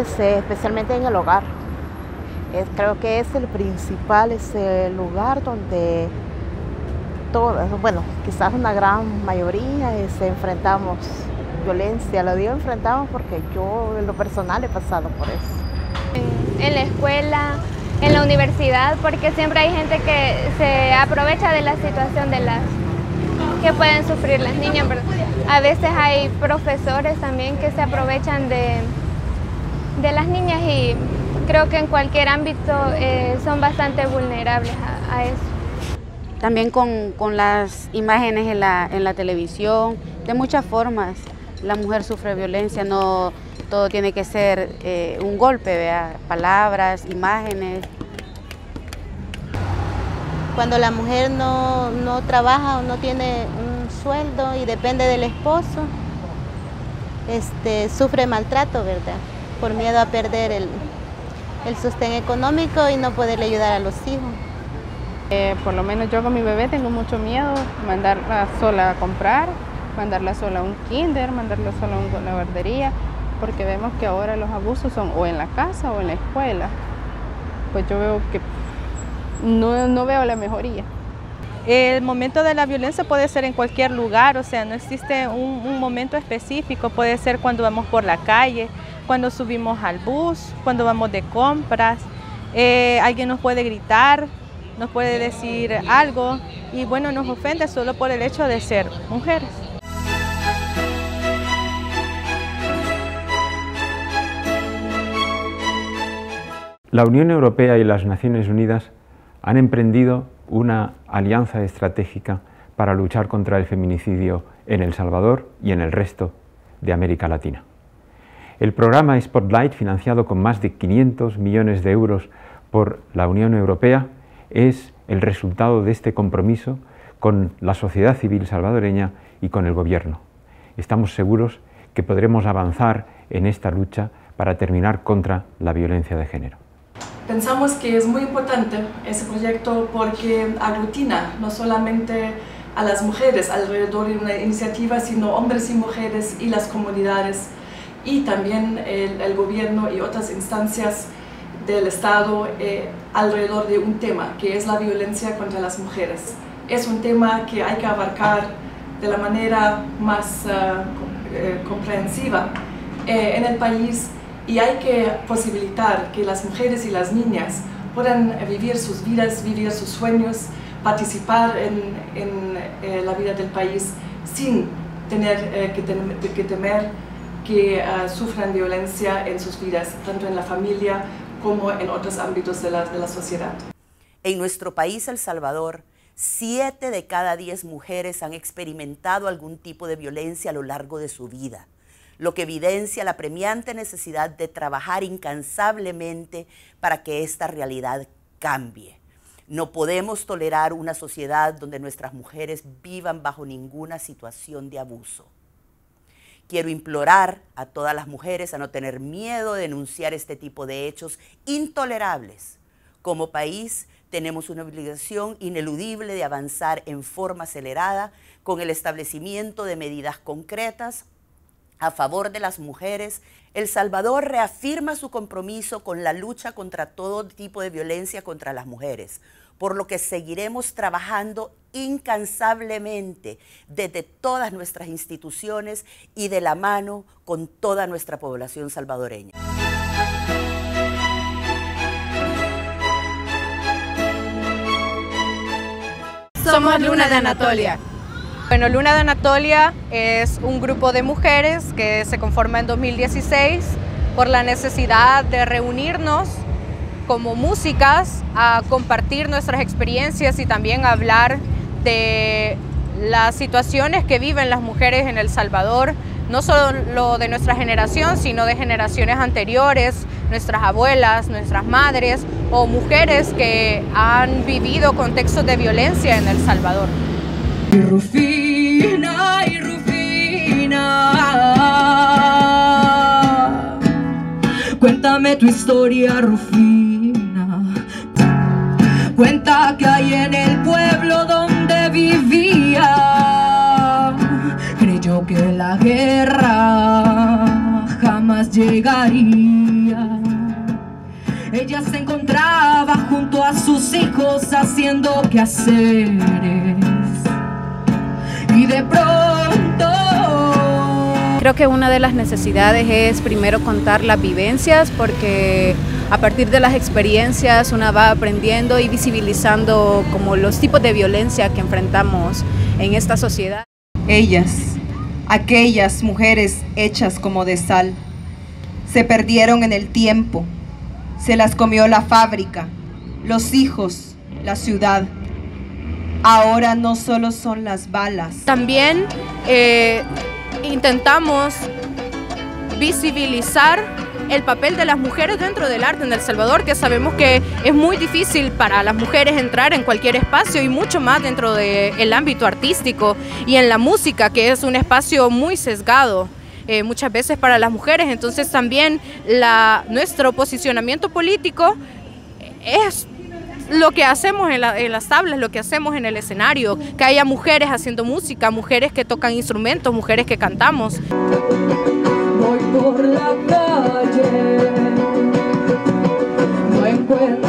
especialmente en el hogar. Creo que es el principal, es el lugar donde todas, bueno, quizás una gran mayoría enfrentamos violencia. Lo digo enfrentamos porque yo en lo personal he pasado por eso. En la escuela, en la universidad, porque siempre hay gente que se aprovecha de la situación de las que pueden sufrir las niñas, ¿verdad? A veces hay profesores también que se aprovechan de las niñas y creo que en cualquier ámbito son bastante vulnerables a eso. También con las imágenes en la televisión, de muchas formas la mujer sufre violencia, no todo tiene que ser un golpe, ¿verdad? Palabras, imágenes. Cuando la mujer no trabaja o no tiene un sueldo y depende del esposo, sufre maltrato, ¿verdad? Por miedo a perder el sostén económico y no poderle ayudar a los hijos. Por lo menos yo con mi bebé tengo mucho miedo, mandarla sola a comprar, mandarla sola a un kinder, mandarla sola a una guardería, porque vemos que ahora los abusos son o en la casa o en la escuela. Pues yo veo que no veo la mejoría. El momento de la violencia puede ser en cualquier lugar, o sea, no existe un momento específico, puede ser cuando vamos por la calle, cuando subimos al bus, cuando vamos de compras, alguien nos puede gritar, nos puede decir algo y bueno, nos ofende solo por el hecho de ser mujeres. La Unión Europea y las Naciones Unidas han emprendido una alianza estratégica para luchar contra el feminicidio en El Salvador y en el resto de América Latina. El programa Spotlight, financiado con más de 500 millones de euros por la Unión Europea, es el resultado de este compromiso con la sociedad civil salvadoreña y con el gobierno. Estamos seguros que podremos avanzar en esta lucha para terminar contra la violencia de género. Pensamos que es muy importante ese proyecto porque aglutina no solamente a las mujeres alrededor de una iniciativa, sino hombres y mujeres y las comunidades y también el gobierno y otras instancias del Estado alrededor de un tema que es la violencia contra las mujeres. Es un tema que hay que abarcar de la manera más comprensiva en el país y hay que posibilitar que las mujeres y las niñas puedan vivir sus vidas, vivir sus sueños, participar en la vida del país sin tener que temer que sufran violencia en sus vidas, tanto en la familia como en otros ámbitos de la sociedad. En nuestro país, El Salvador, 7 de cada 10 mujeres han experimentado algún tipo de violencia a lo largo de su vida, lo que evidencia la apremiante necesidad de trabajar incansablemente para que esta realidad cambie. No podemos tolerar una sociedad donde nuestras mujeres vivan bajo ninguna situación de abuso. Quiero implorar a todas las mujeres a no tener miedo de denunciar este tipo de hechos intolerables. Como país, tenemos una obligación ineludible de avanzar en forma acelerada con el establecimiento de medidas concretas a favor de las mujeres. El Salvador reafirma su compromiso con la lucha contra todo tipo de violencia contra las mujeres, por lo que seguiremos trabajando incansablemente desde todas nuestras instituciones y de la mano con toda nuestra población salvadoreña. Somos Luna de Anatolia. Bueno, Luna de Anatolia es un grupo de mujeres que se conforma en 2016 por la necesidad de reunirnos como músicas a compartir nuestras experiencias y también a hablar de las situaciones que viven las mujeres en El Salvador, no solo de nuestra generación, sino de generaciones anteriores, nuestras abuelas, nuestras madres o mujeres que han vivido contextos de violencia en El Salvador. Y Rufina, cuéntame tu historia, Rufina. Cuenta que hay en el pueblo donde vivía, creyó que la guerra jamás jamás llegaría. Ella se encontraba junto a sus hijos haciendo quehaceres y de pronto... Creo que una de las necesidades es primero contar las vivencias, porque a partir de las experiencias una va aprendiendo y visibilizando como los tipos de violencia que enfrentamos en esta sociedad. Ellas, aquellas mujeres hechas como de sal, se perdieron en el tiempo, se las comió la fábrica, los hijos, la ciudad. Ahora no solo son las balas. También intentamos visibilizar el papel de las mujeres dentro del arte en El Salvador, que sabemos que es muy difícil para las mujeres entrar en cualquier espacio y mucho más dentro del ámbito artístico y en la música, que es un espacio muy sesgado muchas veces para las mujeres. Entonces también nuestro posicionamiento político es lo que hacemos en las tablas, lo que hacemos en el escenario, que haya mujeres haciendo música, mujeres que tocan instrumentos, mujeres que cantamos. Voy por la calle, no encuentro